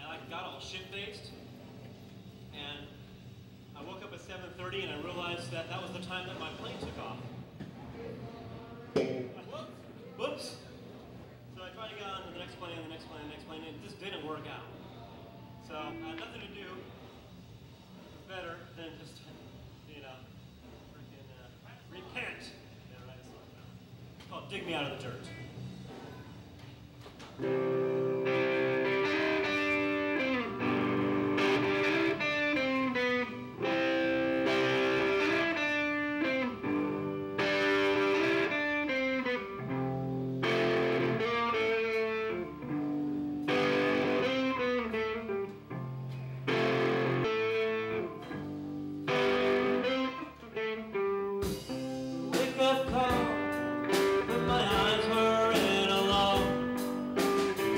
I got all shit-faced, and I woke up at 7:30 and I realized that that was the time that my plane took off. Whoops. So I tried to get on to the next plane, the next plane, the next plane, and it just didn't work out. So I had nothing to do. It's better than just, you know, freaking repent. Yeah, right, it's called Dig Me Out of the Dirt. Wake up call, but my eyes were in alone.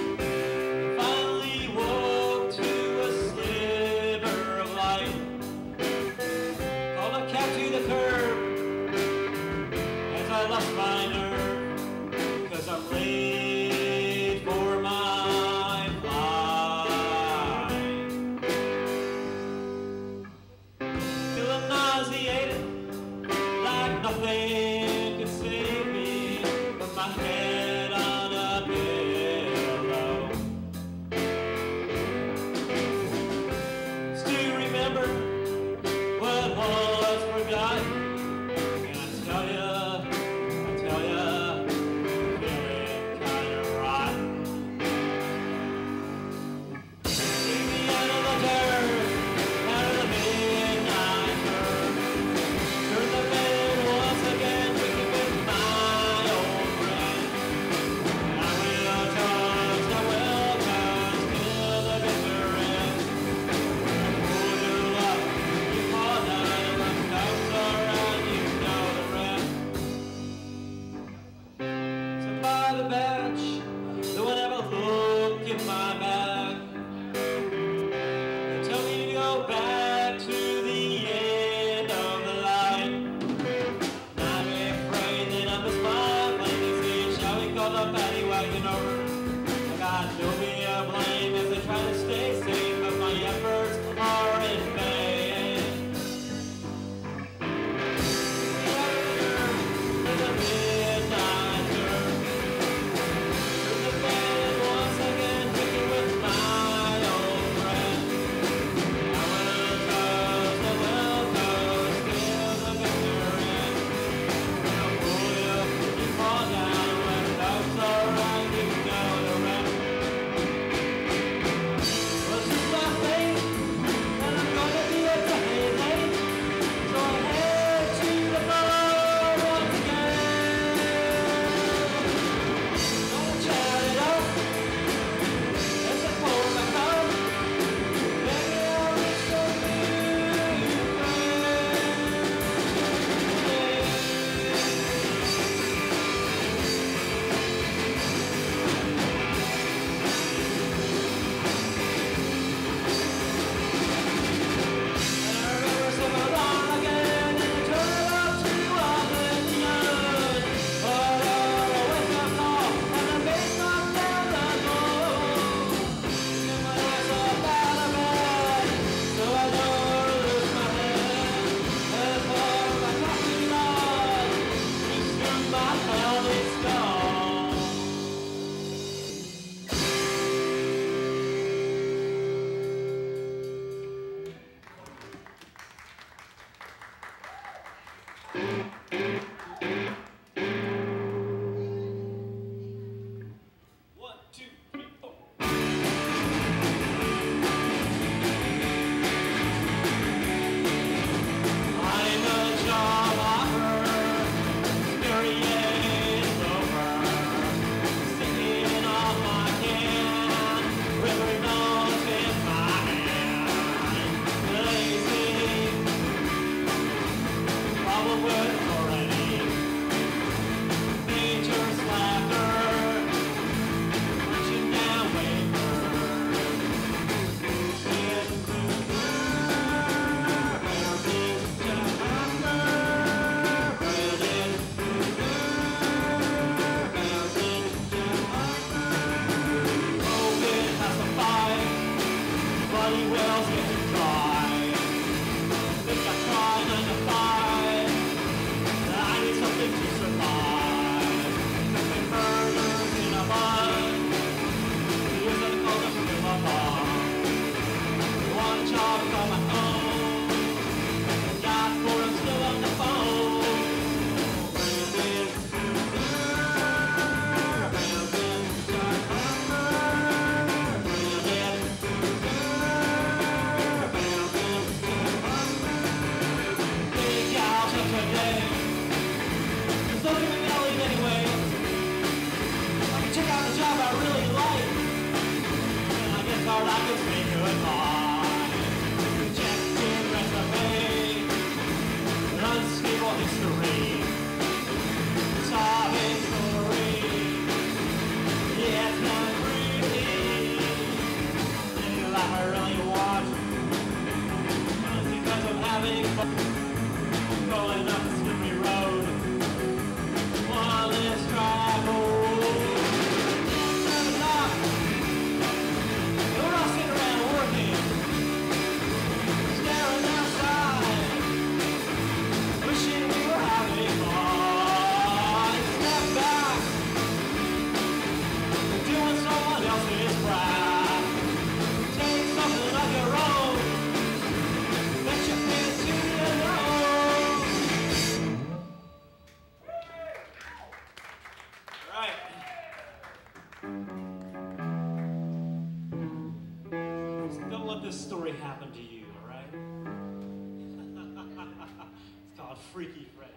belly whales getting dry. Think I tried 9 to 5. I need something to survive. Cooking burgers in a bun. Use it all to fill my bomb. One job on my own. Got 4, I'm still on the phone. All I can say goodbye. Rejected resume, unstable history, sobbing story. Yeah, it's not breathing. Any life I really want, just because I'm having fun. Going up the slippery road, one less travel. Don't let this story happen to you, all right? It's called Freaky Freddy.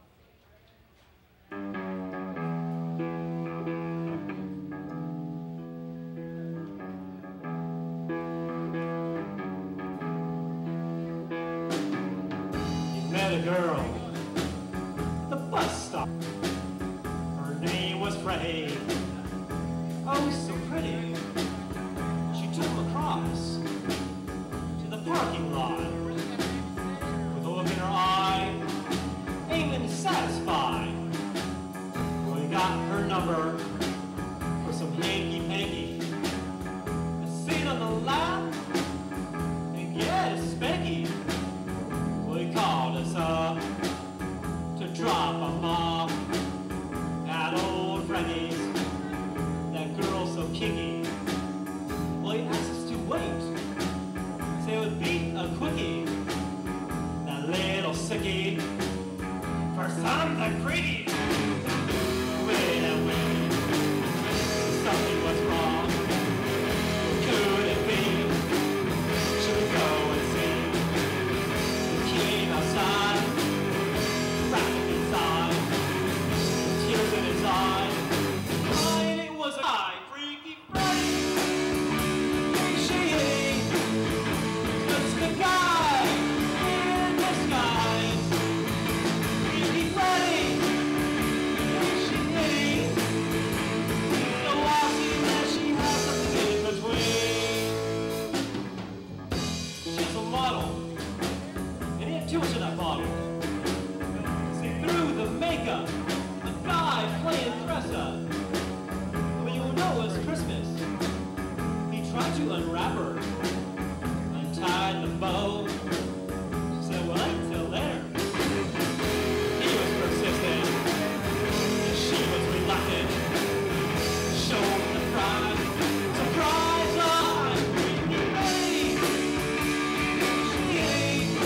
You met a girl at the bus stop. Her name was Freddie. Oh, so pretty. She took him across to the parking lot with a look in her eye, aiming to satisfy. Well, he got her number for some hanky-panky, a seat on the lap, and get a spanky. Well, he called us up to drop him off at old Freddy's. That girl so kinky. Well, he asked us to wait, so it would be a quickie. That little sickie, for something pretty. Wait a minute, something was wrong. Could it be? Should we go and see? We came outside, wrapped inside, tears in his eyes. And it was I, Freaky Freddy. Too much of that bottle. See through the makeup, a guy playing dress up. When you know it was Christmas, he tried to unwrap her, untied the bow. She said, well, until there. He was persistent, and she was reluctant. Showed the pride, surprise line, Freaky Freddy. She ain't.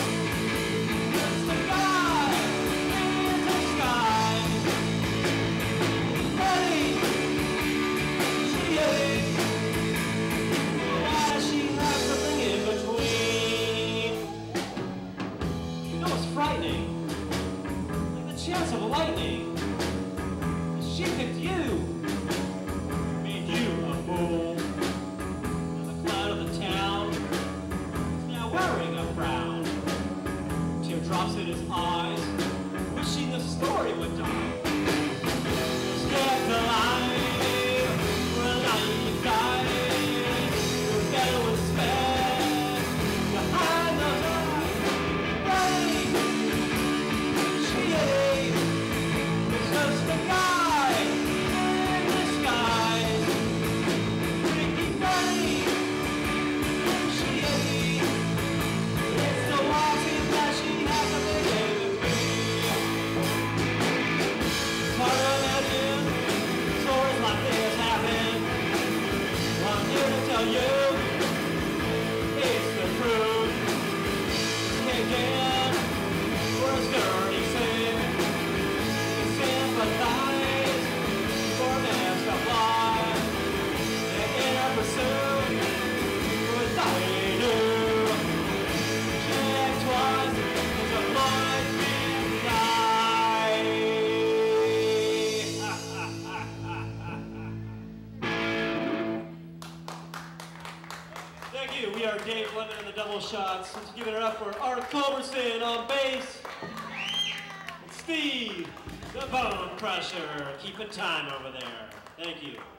you. We are Dave Lemon and the Double Shots. Let's give it up for Art Culberson on bass. And Steve, the Bone Crusher, keeping time over there. Thank you.